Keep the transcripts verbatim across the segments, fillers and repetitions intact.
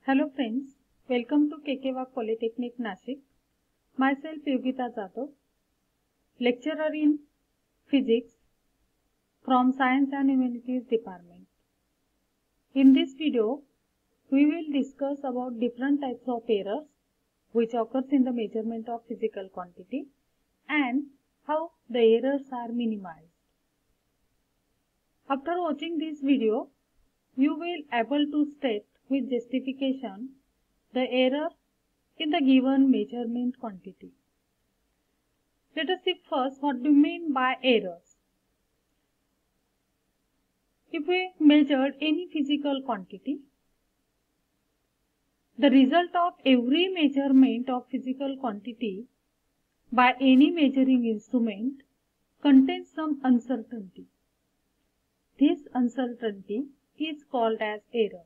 Hello friends, welcome to K K Wagh Polytechnic Nashik. Myself Yogita Jadhav, lecturer in physics from Science and Humanities Department. In this video, we will discuss about different types of errors which occurs in the measurement of physical quantity and how the errors are minimized. After watching this video, you will able to state with justification the error in the given measurement quantity. Let us see first what do you mean by errors. If we measured any physical quantity, the result of every measurement of physical quantity by any measuring instrument contains some uncertainty. This uncertainty is called as error.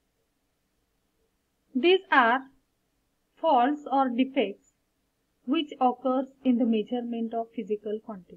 These are faults or defects which occurs in the measurement of physical quantity.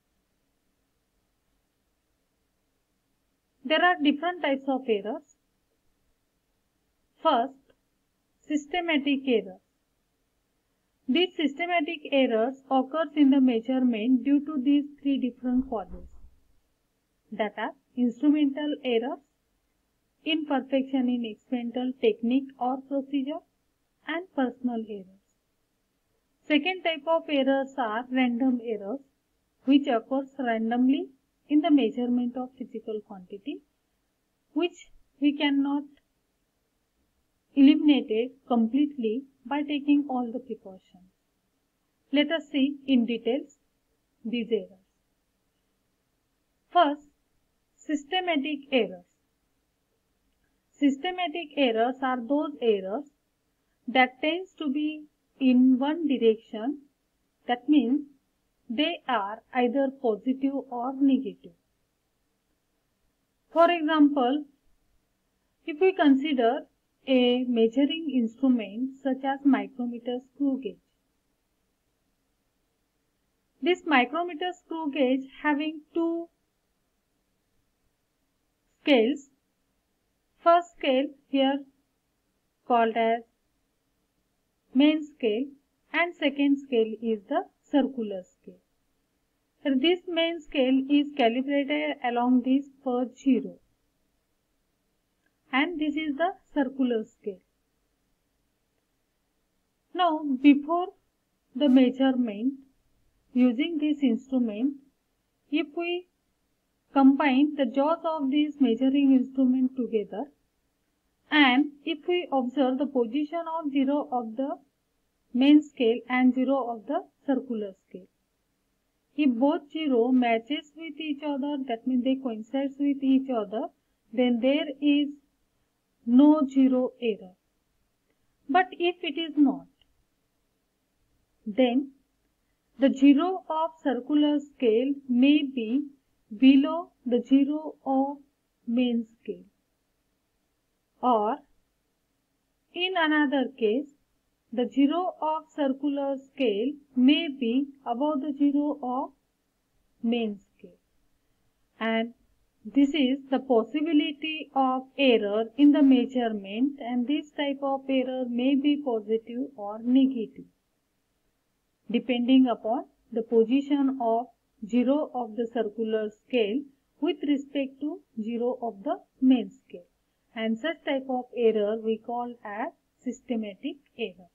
There are different types of errors. First, systematic error. These systematic errors occurs in the measurement due to these three different causes, that are instrumental errors, imperfection in experimental technique or procedure, and personal errors. Second type of errors are random errors, which occurs randomly in the measurement of physical quantity, which we cannot eliminate it completely by taking all the precautions. Let us see in details these errors. First, systematic errors. Systematic errors are those errors that tends to be in one direction, that means they are either positive or negative. For example, if we consider a measuring instrument such as micrometer screw gauge. This micrometer screw gauge having two scales. First scale here called as main scale and second scale is the circular scale. This main scale is calibrated along this first zero and this is the circular scale. Now before the measurement using this instrument, if we combine the jaws of this measuring instrument together and if we observe the position of zero of the main scale and zero of the circular scale, if both zero matches with each other, that means they coincide with each other, then there is no zero error. But if it is not, then the zero of circular scale may be below the zero of main scale, or in another case the zero of circular scale may be above the zero of main scale, and this is the possibility of error in the measurement, and this type of error may be positive or negative depending upon the position of zero of the circular scale with respect to zero of the main scale, and such type of error we call as systematic error.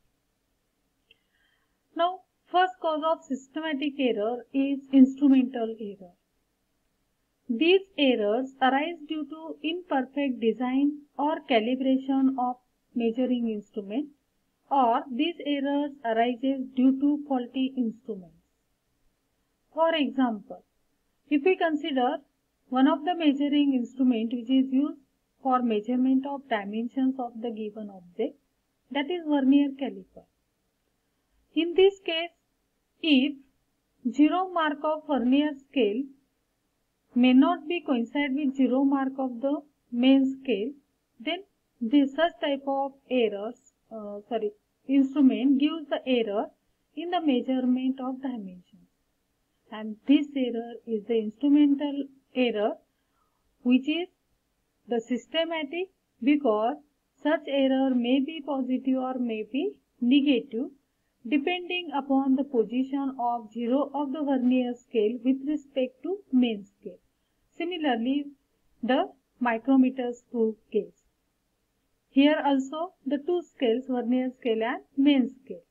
Now first cause of systematic error is instrumental error. These errors arise due to imperfect design or calibration of measuring instrument, or these errors arises due to faulty instruments. For example, if we consider one of the measuring instrument which is used for measurement of dimensions of the given object, that is vernier caliper. In this case, if zero mark of vernier scale may not be coincide with zero mark of the main scale, then this such type of errors, uh, sorry, instrument gives the error in the measurement of dimensions, and this error is the instrumental error, which is the systematic because Such error may be positive or may be negative depending upon the position of zero of the vernier scale with respect to main scale. Similarly, the micrometer screw gauge. Here also the two scales, vernier scale and main scale.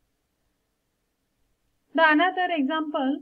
The another example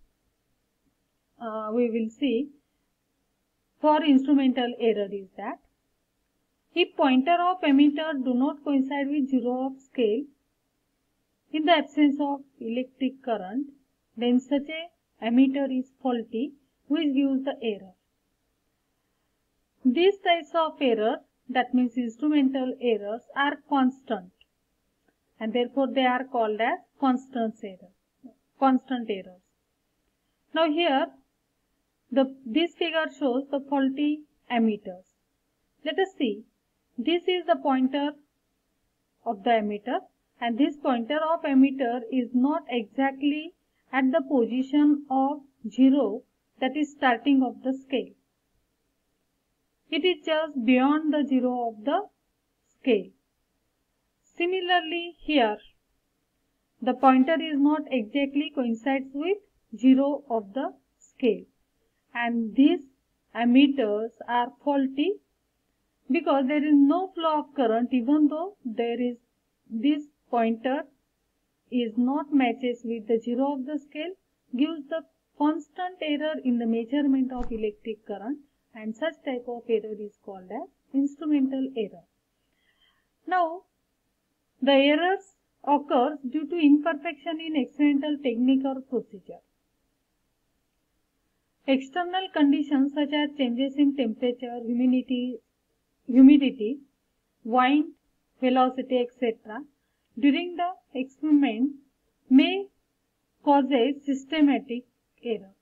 uh, we will see for instrumental error is that if pointer of ammeter do not coincide with zero of scale in the absence of electric current, then such a ammeter is faulty, which gives the error. These types of error, that means instrumental errors, are constant, and therefore they are called as constant error, constant errors. Now here, the this figure shows the faulty ammeters. Let us see. This is the pointer of the ammeter, and this pointer of ammeter is not exactly at the position of zero, that is starting of the scale. It is just beyond the zero of the scale. Similarly here, the pointer is not exactly coincides with zero of the scale, and these ammeters are faulty because there is no flow of current, even though there is this pointer is not matches with the zero of the scale, gives the constant error in the measurement of electric current, and such type of error is called as instrumental error. Now, the errors occurs due to imperfection in experimental technique or procedure. External conditions such as changes in temperature, humidity, humidity, wind, velocity, et cetera during the experiment may cause a systematic error.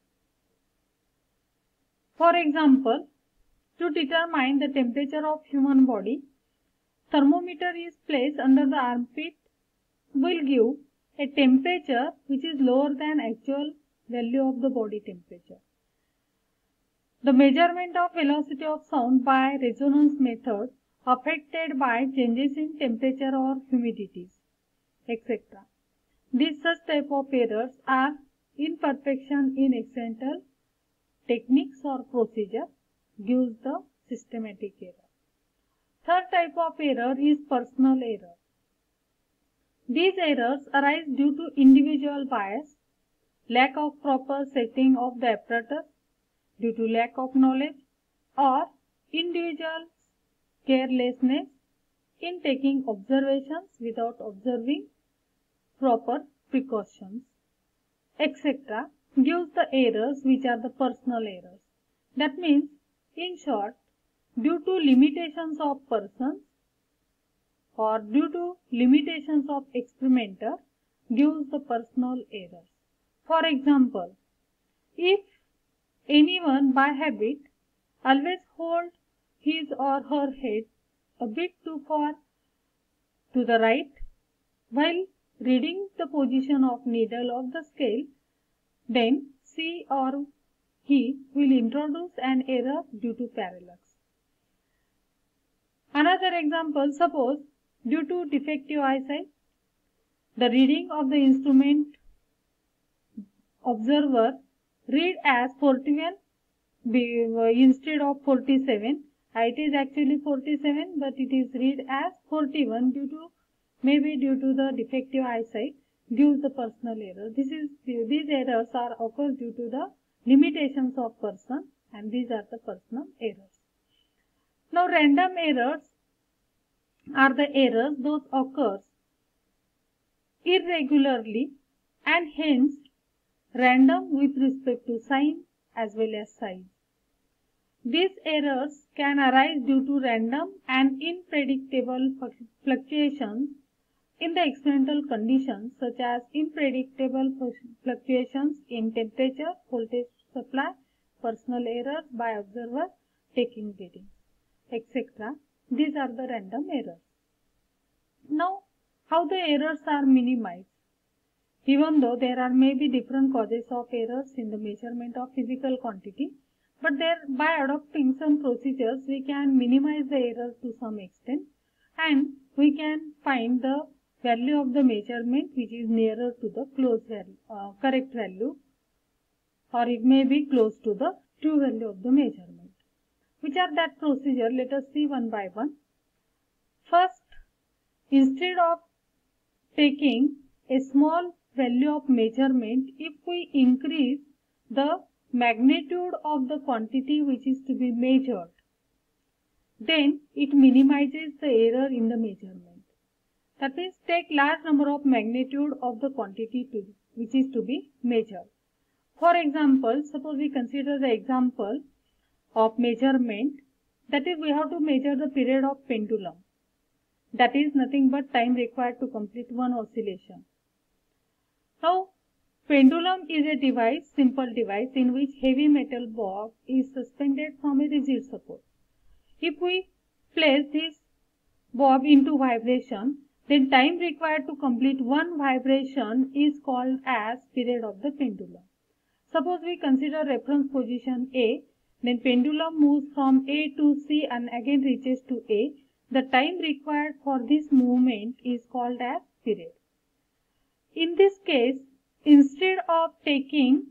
For example, to determine the temperature of human body, thermometer is placed under the armpit will give a temperature which is lower than actual value of the body temperature. The measurement of velocity of sound by resonance method affected by changes in temperature or humidities, et cetera. These such type of errors are imperfection in experimental techniques or procedure, gives the systematic error. Third type of error is personal error. These errors arise due to individual bias, lack of proper setting of the apparatus, due to lack of knowledge, or individual carelessness in taking observations without observing proper precautions, et cetera gives the errors which are the personal errors. That means, in short, due to limitations of persons or due to limitations of experimenter gives the personal errors. For example, if anyone by habit always hold his or her head a bit too far to the right while reading the position of needle of the scale, then she or he will introduce an error due to parallax. Another example, suppose due to defective eyesight, the reading of the instrument observer read as forty-one instead of forty-seven. It is actually forty-seven, but it is read as forty-one due to maybe due to the defective eyesight gives the personal error. This is these errors are occurs due to the limitations of person, and these are the personal errors. Now, random errors are the errors those occurs irregularly and hence random with respect to sign as well as size. These errors can arise due to random and unpredictable fluctuations in the experimental conditions, such as unpredictable fluctuations in temperature, voltage supply, personal errors by observer taking readings, et cetera. These are the random errors. Now, how the errors are minimized? Even though there are maybe different causes of errors in the measurement of physical quantity, but there by adopting some procedures we can minimize the error to some extent, and we can find the value of the measurement which is nearer to the close value, uh, correct value, or it may be close to the true value of the measurement. Which are that procedure? Let us see one by one. First, instead of taking a small value of measurement, if we increase the magnitude of the quantity which is to be measured, then it minimizes the error in the measurement. That means take large number of magnitude of the quantity to, which is to be measured. For example, suppose we consider the example of measurement, that is we have to measure the period of pendulum. That is nothing but time required to complete one oscillation. Now, pendulum is a device, simple device in which heavy metal bob is suspended from a rigid support. If we place this bob into vibration, then time required to complete one vibration is called as period of the pendulum. Suppose we consider reference position A, then pendulum moves from A to C and again reaches to A. The time required for this movement is called as period. In this case, instead of taking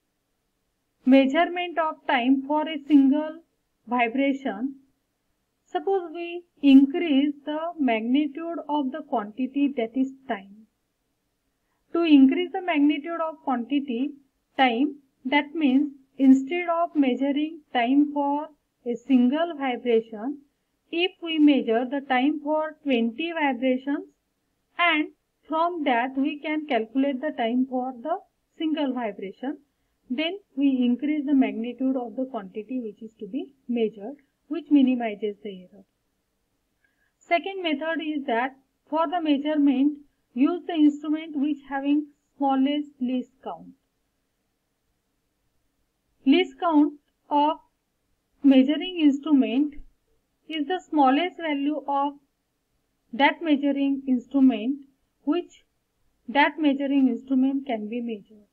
measurement of time for a single vibration, suppose we increase the magnitude of the quantity, that is time. To increase the magnitude of quantity, time, that means instead of measuring time for a single vibration, if we measure the time for twenty vibrations and from that we can calculate the time for the single vibration, then we increase the magnitude of the quantity which is to be measured, which minimizes the error. Second method is that for the measurement, use the instrument which having smallest least count. Least count of measuring instrument is the smallest value of that measuring instrument which that measuring instrument can be measured.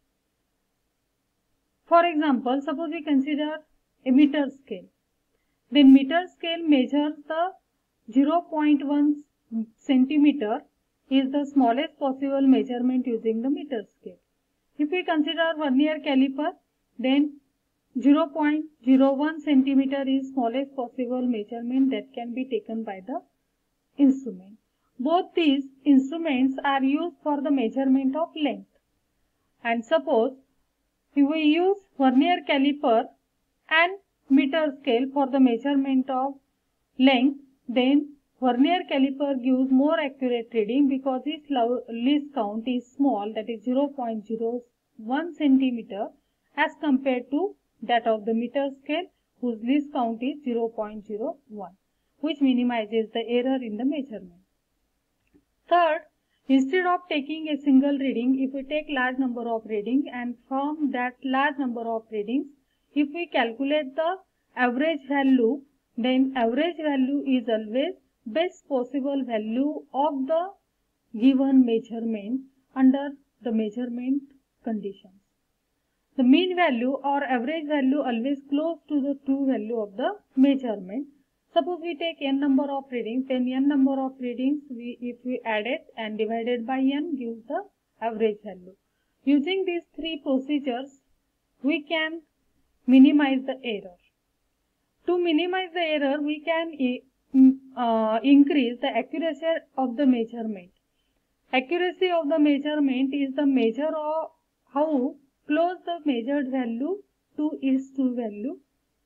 For example, suppose we consider a meter scale. The meter scale measures the zero point one centimeter is the smallest possible measurement using the meter scale. If we consider vernier caliper, then zero point zero one centimeter is smallest possible measurement that can be taken by the instrument. Both these instruments are used for the measurement of length. And suppose if we use vernier caliper and meter scale for the measurement of length, then vernier caliper gives more accurate reading because its least count is small, that is zero point zero one centimeter, as compared to that of the meter scale whose least count is zero point zero one, which minimizes the error in the measurement. Third, instead of taking a single reading, if we take large number of readings and from that large number of readings, if we calculate the average value, then average value is always best possible value of the given measurement under the measurement conditions. The mean value or average value always close to the true value of the measurement. Suppose we take n number of readings, then n number of readings, we, if we add it and divided by n gives the average value. Using these three procedures, we can minimize the error. To minimize the error, we can uh, increase the accuracy of the measurement. Accuracy of the measurement is the measure of how close the measured value to its true value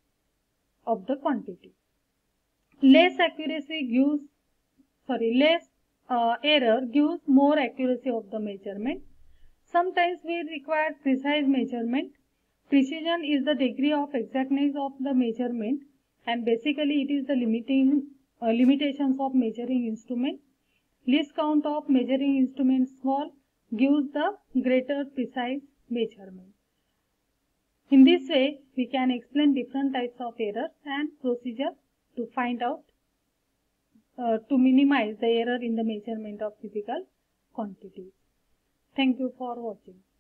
of the quantity. Less accuracy gives, sorry, less uh, error gives more accuracy of the measurement. Sometimes we require precise measurement. Precision is the degree of exactness of the measurement, and basically it is the limiting uh, limitations of measuring instrument. Least count of measuring instrument small gives the greater precise measurement. In this way, we can explain different types of errors and procedure to find out, uh, to minimize the error in the measurement of physical quantities. Thank you for watching.